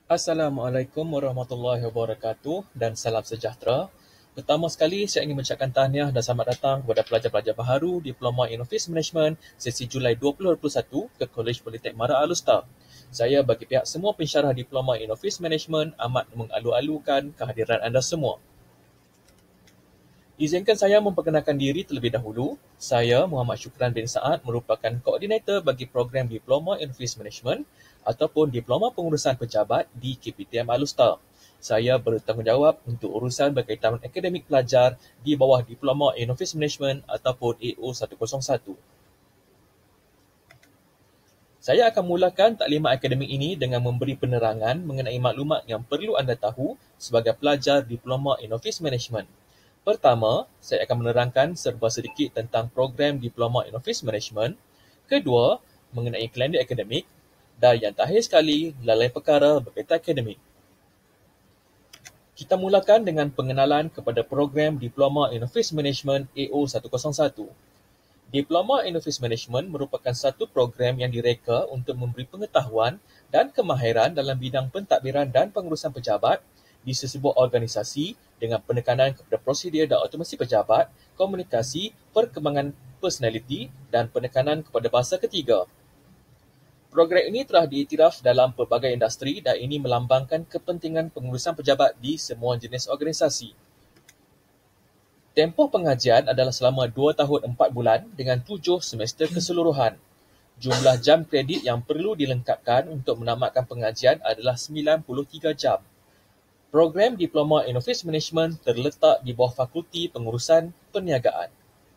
Assalamualaikum warahmatullahi wabarakatuh dan salam sejahtera. Pertama sekali, saya ingin mengucapkan tahniah dan selamat datang kepada pelajar-pelajar baharu Diploma in Office Management sesi Julai 2021 ke Kolej Politek Mara Alustar. Saya bagi pihak semua pensyarah Diploma in Office Management amat mengalu-alukan kehadiran anda semua. Izinkan saya memperkenalkan diri terlebih dahulu. Saya, Muhammad Syukran bin Saad, merupakan koordinator bagi program Diploma in Office Management ataupun Diploma Pengurusan Pejabat di KPTM Alustar. Saya bertanggungjawab untuk urusan berkaitan akademik pelajar di bawah Diploma in Office Management ataupun AO101. Saya akan mulakan taklimat akademik ini dengan memberi penerangan mengenai maklumat yang perlu anda tahu sebagai pelajar Diploma in Office Management. Pertama, saya akan menerangkan serba sedikit tentang program Diploma in Office Management. Kedua, mengenai kalender akademik. Dan yang terakhir sekali, lalai perkara berkaitan akademik. Kita mulakan dengan pengenalan kepada program Diploma in Office Management AO101. Diploma in Office Management merupakan satu program yang direka untuk memberi pengetahuan dan kemahiran dalam bidang pentadbiran dan pengurusan pejabat di sesebuah organisasi dengan penekanan kepada prosedur dan otomasi pejabat, komunikasi, perkembangan personaliti dan penekanan kepada bahasa ketiga. Program ini telah diiktiraf dalam pelbagai industri dan ini melambangkan kepentingan pengurusan pejabat di semua jenis organisasi. Tempoh pengajian adalah selama 2 tahun 4 bulan dengan 7 semester keseluruhan. Jumlah jam kredit yang perlu dilengkapkan untuk menamatkan pengajian adalah 93 jam. Program Diploma in Office Management terletak di bawah Fakulti Pengurusan Perniagaan.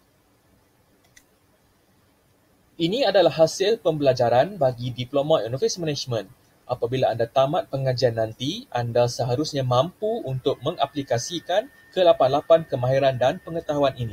Ini adalah hasil pembelajaran bagi Diploma in Office Management. Apabila anda tamat pengajian nanti, anda seharusnya mampu untuk mengaplikasikan ke-88 kemahiran dan pengetahuan ini.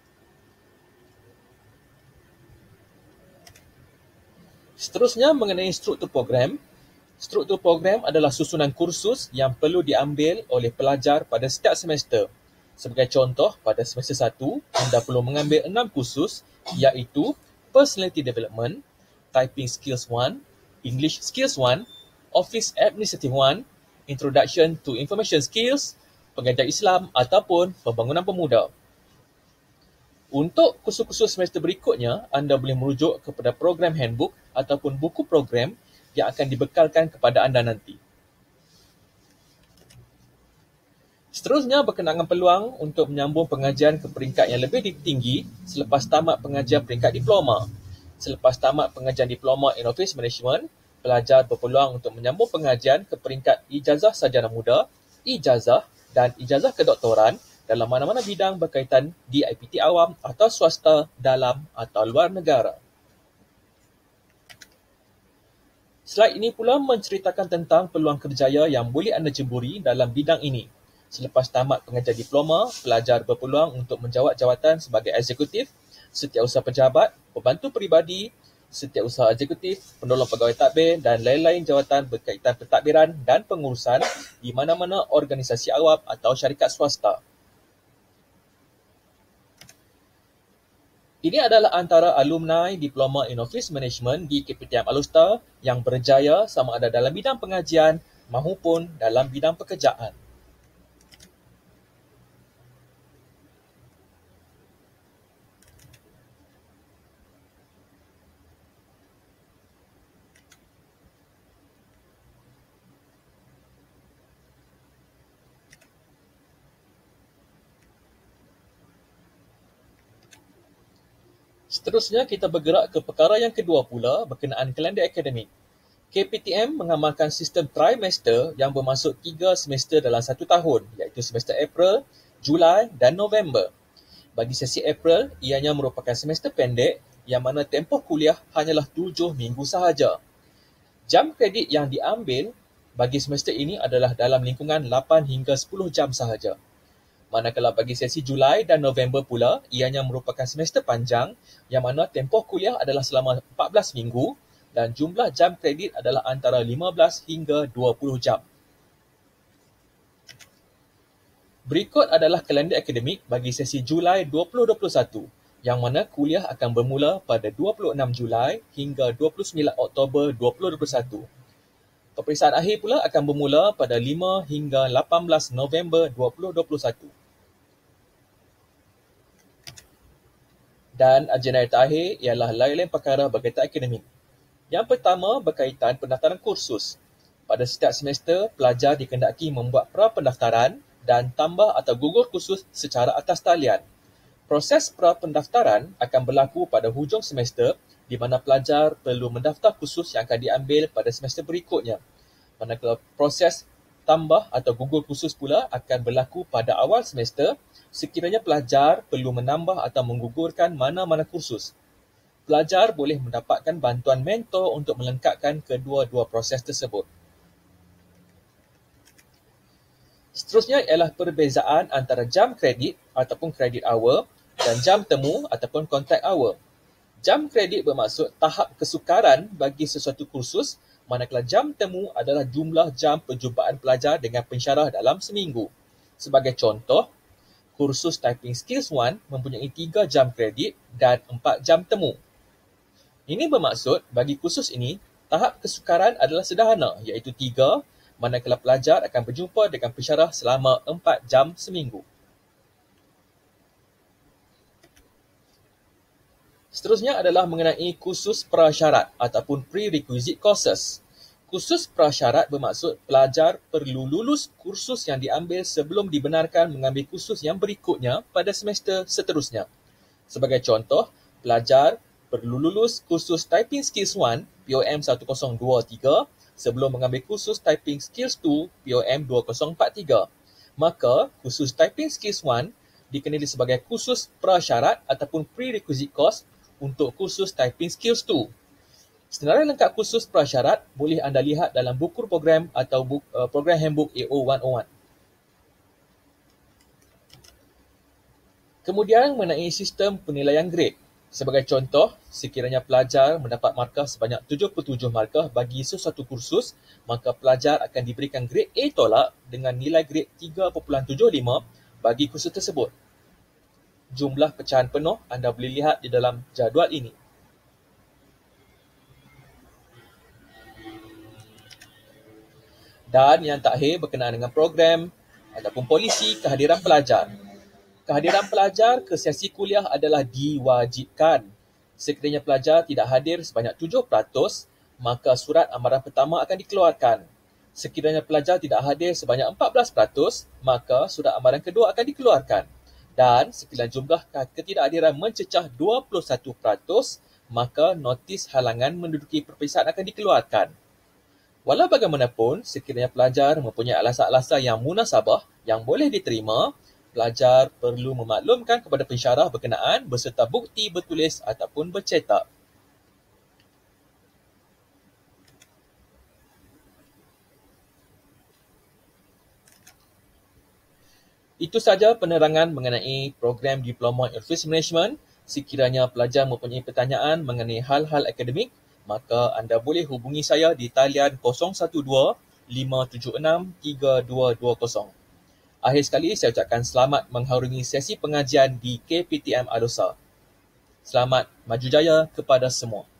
Seterusnya mengenai struktur program. Struktur program adalah susunan kursus yang perlu diambil oleh pelajar pada setiap semester. Sebagai contoh, pada semester 1, anda perlu mengambil 6 kursus iaitu Personality Development, Typing Skills 1, English Skills 1, Office Administrative 1, Introduction to Information Skills, Pengajian Islam ataupun Pembangunan Pemuda. Untuk kursus-kursus semester berikutnya, anda boleh merujuk kepada program handbook ataupun buku program yang akan dibekalkan kepada anda nanti. Seterusnya berkenaan peluang untuk menyambung pengajian ke peringkat yang lebih tinggi selepas tamat pengajian peringkat diploma. Selepas tamat pengajian Diploma in Office Management, pelajar berpeluang untuk menyambung pengajian ke peringkat ijazah sarjana muda, ijazah dan ijazah kedoktoran dalam mana-mana bidang berkaitan di IPT awam atau swasta dalam atau luar negara. Slide ini pula menceritakan tentang peluang kerjaya yang boleh anda ceburi dalam bidang ini. Selepas tamat pengajian diploma, pelajar berpeluang untuk menjawat jawatan sebagai eksekutif, setiausaha pejabat, pembantu peribadi, setiausaha eksekutif, penolong pegawai tadbir dan lain-lain jawatan berkaitan pentadbiran dan pengurusan di mana-mana organisasi awam atau syarikat swasta. Ini adalah antara alumni Diploma in Office Management di KPTM Alustar yang berjaya sama ada dalam bidang pengajian maupun dalam bidang pekerjaan. Seterusnya, kita bergerak ke perkara yang kedua pula berkenaan kalender akademik. KPTM mengamalkan sistem trimester yang bermaksud 3 semester dalam 1 tahun, iaitu semester April, Julai dan November. Bagi sesi April, ianya merupakan semester pendek yang mana tempoh kuliah hanyalah 7 minggu sahaja. Jam kredit yang diambil bagi semester ini adalah dalam lingkungan 8 hingga 10 jam sahaja. Manakala bagi sesi Julai dan November pula, ianya merupakan semester panjang yang mana tempoh kuliah adalah selama 14 minggu dan jumlah jam kredit adalah antara 15 hingga 20 jam. Berikut adalah kalender akademik bagi sesi Julai 2021 yang mana kuliah akan bermula pada 26 Julai hingga 29 Oktober 2021. Peperiksaan akhir pula akan bermula pada 5 hingga 18 November 2021. Dan agenda yang terakhir ialah lain-lain perkara berkaitan akademik. Yang pertama berkaitan pendaftaran kursus. Pada setiap semester, pelajar dikehendaki membuat pra-pendaftaran dan tambah atau gugur kursus secara atas talian. Proses pra-pendaftaran akan berlaku pada hujung semester di mana pelajar perlu mendaftar kursus yang akan diambil pada semester berikutnya. Manakala proses tambah atau gugur kursus pula akan berlaku pada awal semester sekiranya pelajar perlu menambah atau menggugurkan mana-mana kursus. Pelajar boleh mendapatkan bantuan mentor untuk melengkapkan kedua-dua proses tersebut. Seterusnya ialah perbezaan antara jam kredit ataupun credit hour dan jam temu ataupun contact hour. Jam kredit bermaksud tahap kesukaran bagi sesuatu kursus, manakala jam temu adalah jumlah jam perjumpaan pelajar dengan pensyarah dalam seminggu. Sebagai contoh, kursus Typing Skills 1 mempunyai 3 jam kredit dan 4 jam temu. Ini bermaksud bagi kursus ini, tahap kesukaran adalah sederhana iaitu 3, manakala pelajar akan berjumpa dengan pensyarah selama 4 jam seminggu. Seterusnya adalah mengenai kursus prasyarat ataupun prerequisite courses. Kursus prasyarat bermaksud pelajar perlu lulus kursus yang diambil sebelum dibenarkan mengambil kursus yang berikutnya pada semester seterusnya. Sebagai contoh, pelajar perlu lulus kursus Typing Skills 1 POM 1023 sebelum mengambil kursus Typing Skills 2 POM 2043. Maka, kursus Typing Skills 1 dikenali sebagai kursus prasyarat ataupun prerequisite course untuk kursus Typing Skills 2. Senarai lengkap kursus prasyarat boleh anda lihat dalam buku program atau program handbook AO 101. Kemudian mengenai sistem penilaian grade. Sebagai contoh, sekiranya pelajar mendapat markah sebanyak 77 markah bagi sesuatu kursus, maka pelajar akan diberikan grade A tolak dengan nilai grade 3.75 bagi kursus tersebut. Jumlah pecahan penuh anda boleh lihat di dalam jadual ini. Dan yang terakhir berkenaan dengan program ataupun polisi kehadiran pelajar. Kehadiran pelajar ke sesi kuliah adalah diwajibkan. Sekiranya pelajar tidak hadir sebanyak 7%, maka surat amaran pertama akan dikeluarkan. Sekiranya pelajar tidak hadir sebanyak 14%, maka surat amaran kedua akan dikeluarkan. Dan sekiranya jumlah ketidakhadiran mencecah 21%, maka notis halangan menduduki peperiksaan akan dikeluarkan. Walau bagaimanapun, sekiranya pelajar mempunyai alasan-alasan yang munasabah yang boleh diterima, pelajar perlu memaklumkan kepada pensyarah berkenaan beserta bukti bertulis ataupun bercetak. Itu sahaja penerangan mengenai program Diploma Information Management. Sekiranya pelajar mempunyai pertanyaan mengenai hal-hal akademik, maka anda boleh hubungi saya di talian 012-576-3220. Akhir sekali, saya ucapkan selamat mengharungi sesi pengajian di KPTM Adosa. Selamat maju jaya kepada semua.